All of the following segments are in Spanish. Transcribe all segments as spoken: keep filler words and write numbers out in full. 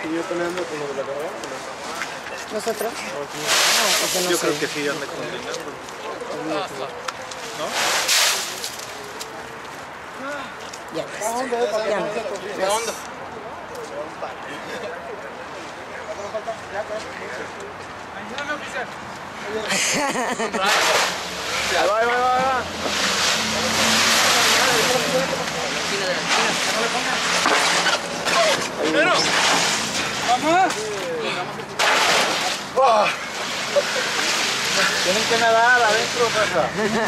¿Y yo peleando con lo de la carrera? ¿Nosotros? No, no, yo creo que sí, anda combinando. ¿No? Ya ves. Ya ves. onda? Ayúdame, oficial. Ahí va, ahí va, ahí va. ¡Pero! ¡Vamos! Oh. Tienen que nadar adentro, casa.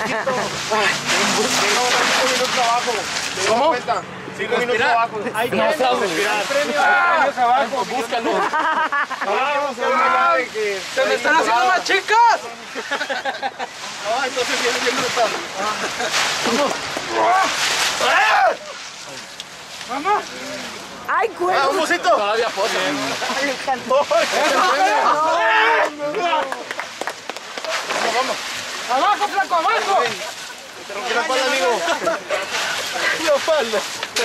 Cinco minutos abajo. ¿Cómo? Cinco minutos abajo. Hay que respirar. Premios abajo, búscalo. ¡Se me están haciendo más chicas! No, entonces viene bien brutal. ¡Vamos! ¡Vamos! ¡Ay, güey! ¡Ah, un busito! Todavía foto. ¡Ay, me encantó! ¡Vamos! ¡Abajo, flaco, abajo! Te rompí la espalda, amigo. La espalda.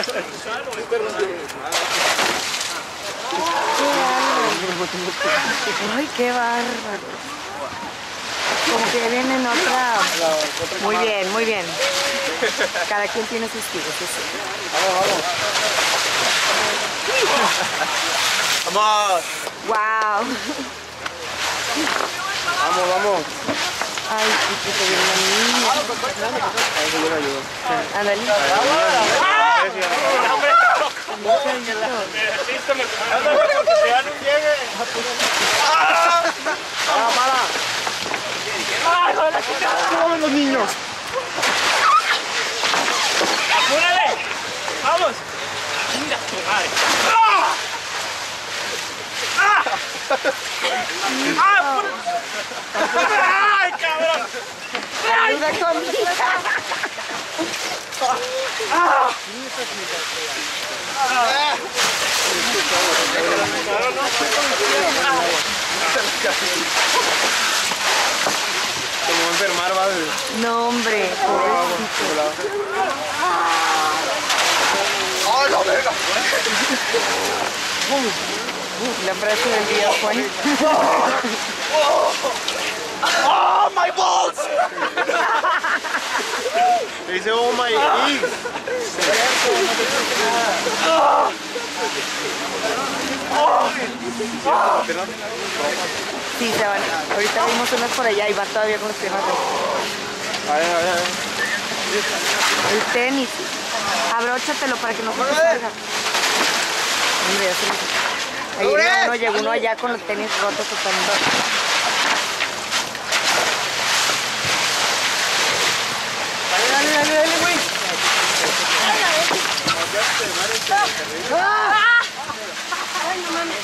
¡Ay, qué bárbaro! Como que viene en otra... Muy bien, muy bien. Cada quien tiene sus estilos, sí. Vamos, vamos. Vamos. ¡Wow! Vamos, vamos. Ay, y que viene la niña. Ahí yo le ayudo. Ándale. ¡Ah, para! ¡Ay, joder, la chica! ¡Vamos los niños! ¡Apúrale! ¡Vamos! ¡Mira tu madre! ¡Ah! ¡Ah! ¡Ah! ¡Ay, cabrón! ¡Ayuda conmigo! ¡Ah! Como enfermar, va de... No, hombre. ¡Ay, la verga! La frase del día fue... ¡Oh, my balls! Dice, oh, my eggs. Sí, se van. Ahorita vimos unas por allá y van todavía con los temas. A ver, a ver, a ver. El tenis. Abróchatelo para que no se te salga. Hombre, ya se me... Ahí llegó uno, llegó uno allá con los tenis rotos totalmente. Dale, dale, dale, dale, güey. Ay, no mames.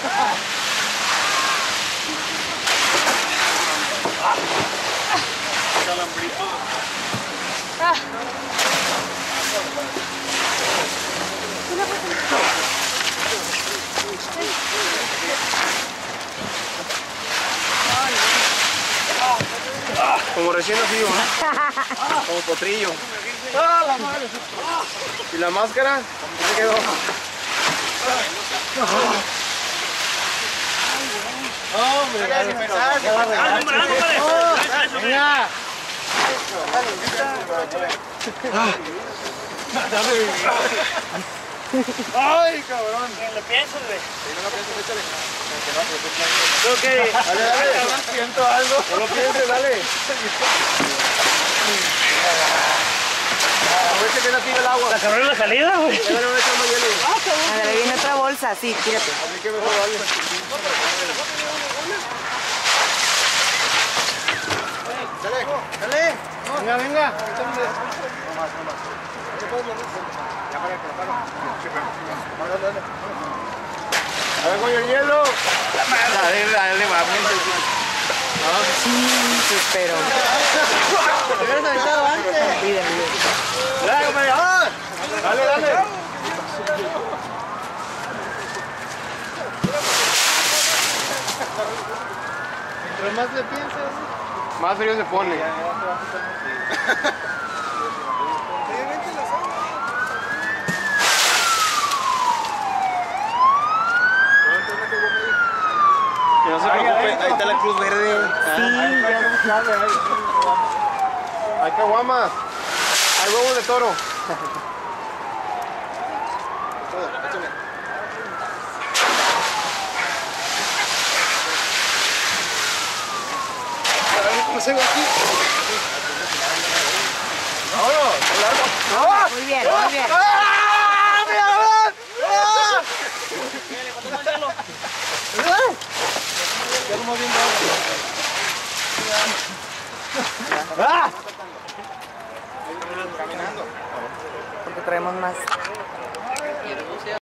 Calambrito. Ah. Como recién nacido, ¿no? Como potrillo. ¡Ah, la madre! ¿Y la máscara? ¿Cómo quedó? ¡Hombre! ¡Dale, empezar! ¡Venga! ¡Ay, cabrón! ¿Le piensas, güey? Si no lo piensas, échale. Creo que... Dale, dale. Siento algo. No lo pienses, dale. A ver si te la tira el agua. ¿La cabrón en la salida, güey? Dale, no le echamos hielo. A ver, viene otra bolsa, sí, tírate. Así que mejor dale. Dale, dale. Venga, venga. Échame. No más, no más. Ya para que lo dale, dale. A ver con el hielo. Dale, dale, va. Sí, pero... ¿Te hubieras aventado antes? Dale, compadre. Dale, dale. Mientras más le piensas, más frío se pone. ahí está la cruz verde. Sí, ya no sabe. Hay caguamas. Hay huevos de toro. ¿Cómo se ve aquí? ¡Vámonos! Muy bien, muy bien. ¡Ah! ¡Ah! Porque traemos más.